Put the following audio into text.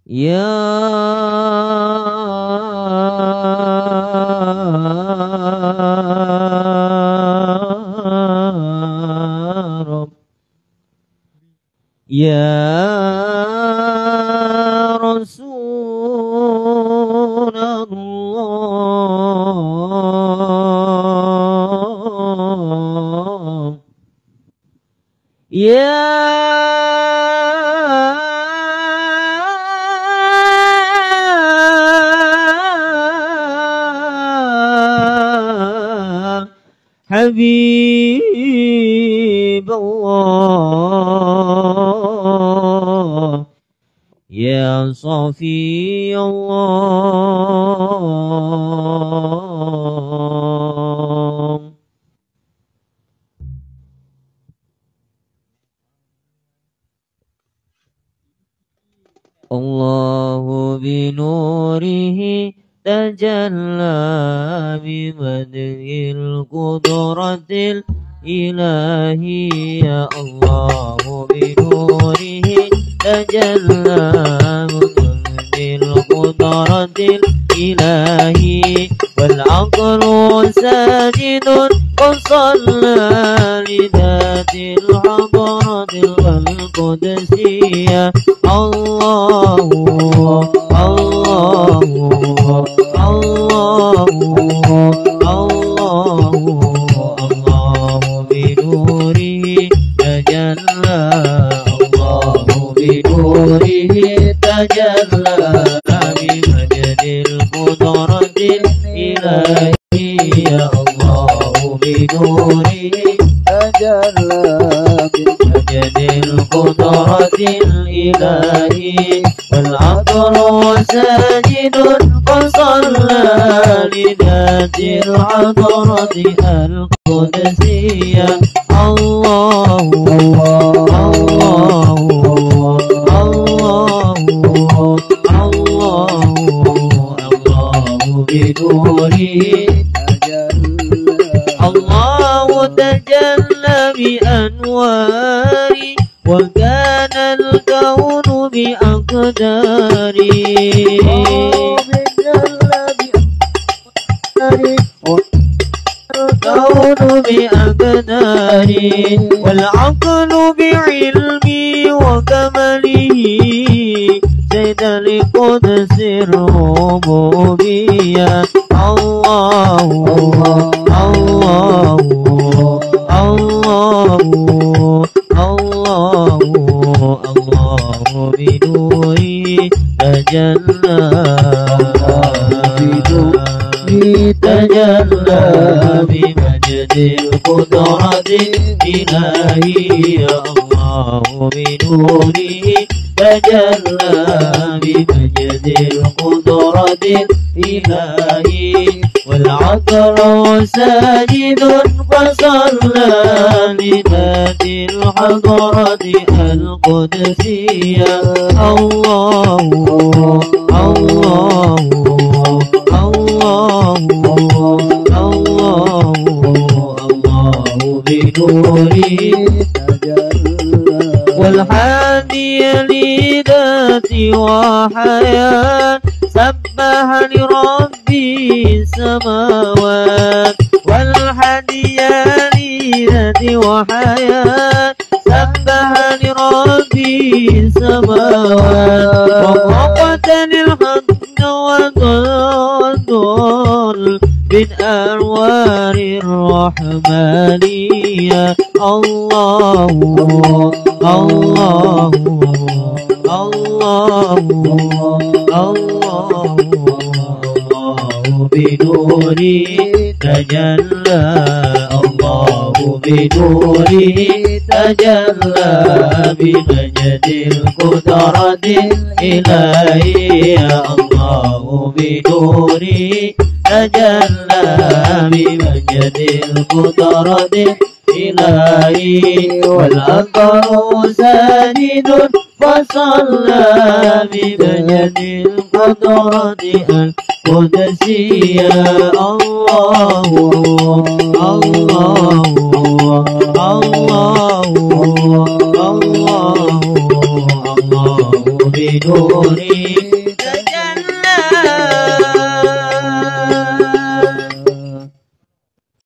يا رب يا رسول الله حبيب الله يا صفي الله الله بنوره تجلى ببدء القدرة الإلهية الله بنوره تجلى ببدء القدرة الإلهية والعقل ساجد وصلى لذات الحضرة القدسية الله الله الله الله الله بنوره تجلى الله بنوره تجلى بمجد القدرة الإلهية الله بنوره تجلى بمجد القدرة الإلهية والعقل ساجد وصلى لذات الحضرة القدسية الله الله الله الله الله بنوره الله تجلى بأنواره وكان الكون بأقداره الكون بأقداره والعقل بعلمي وكمله زيد لقدس الربوبية الله الله الله الله الله بنوره تجلى تجلى بمجد القدرة الإلهية الله بنوره تجلى بمجد القدرة الإلهية والعقل ساجد فصلى لذات الحضرة القدسية الله الله الله الله الله بنوره تجلى والحادي لذاتي وحياة سبح لربي السماوات والحادي لذاتي وحياة سبح لربي السماوات وقوة الحق والضل من أنوار الرحمانية الله الله الله الله بنوره تجلى الله بنوره تجلى بمجد القدرة الإلهية الله بنوره تجلى بمجد القدرة الإلهية والأقر ساجد فصلى بمجد القدرة القدسية الله الله الله الله الله بنوره